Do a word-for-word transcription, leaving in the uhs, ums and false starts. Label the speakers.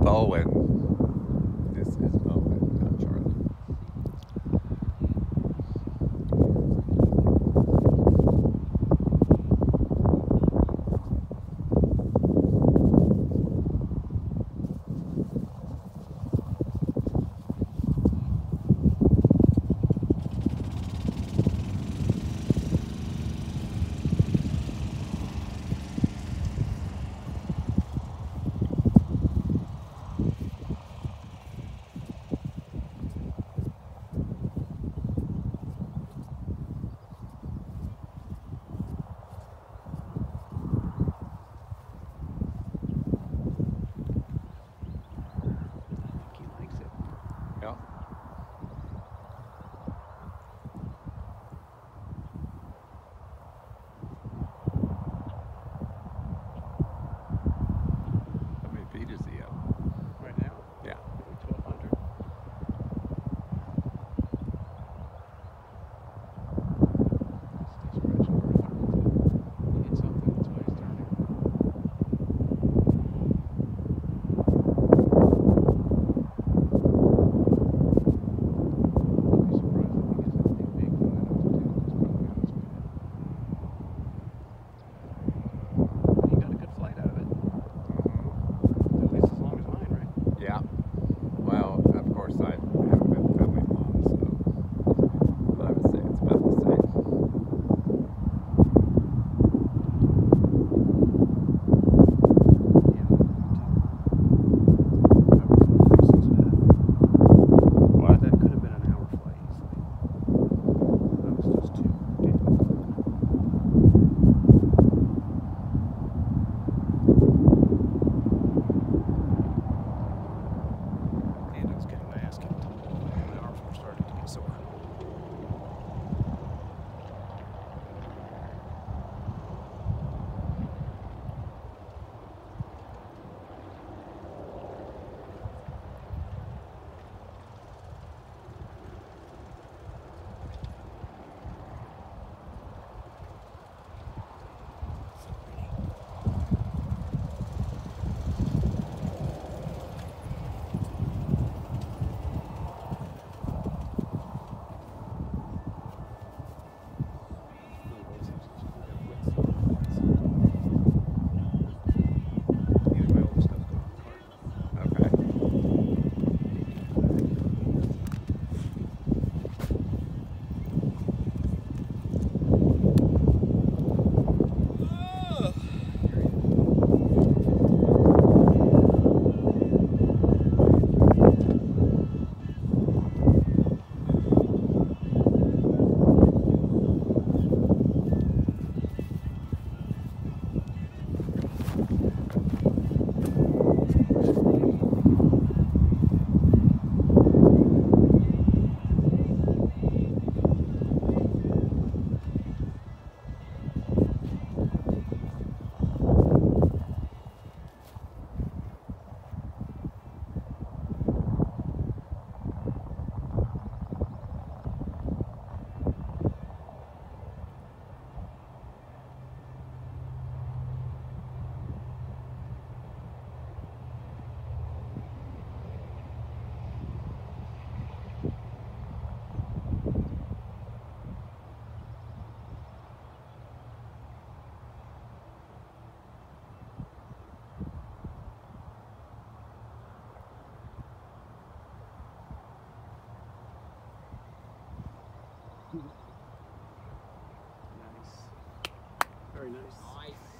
Speaker 1: Bowen. This is Bowen, not Charlie. Yeah. How many feet is he up?
Speaker 2: Right now?
Speaker 1: Yeah.
Speaker 2: Maybe twelve hundred. Still scratching pretty hard until he hits something. That's why he's turning. I'll be surprised if he gets anything big from that altitude. That's probably on his way down. But he got a good flight out of it.
Speaker 1: Mm-hmm.
Speaker 2: At least as long as mine, right?
Speaker 1: Yeah. Well, of course, I haven't been filming long, so. But I would say it's about the same.
Speaker 2: Yeah, I was on Christmas path.
Speaker 1: What?
Speaker 2: That could have been an hour flight easily. That was just too damn cold. And I was getting my ass kicked. My arms were starting to get sore. Either way, all this stuff's going on the cart.
Speaker 1: Okay.
Speaker 2: Nice. Very nice.
Speaker 3: Nice.